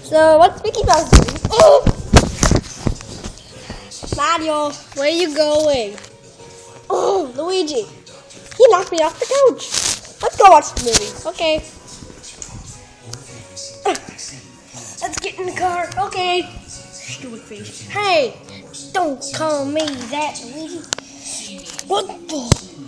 So what's Mickey Mouse doing? Oh! Mario, where are you going? Oh, Luigi, he knocked me off the couch. Let's go watch the movie. Okay. Let's get in the car. Okay. Stupid face. Hey, don't call me that, Luigi. What the?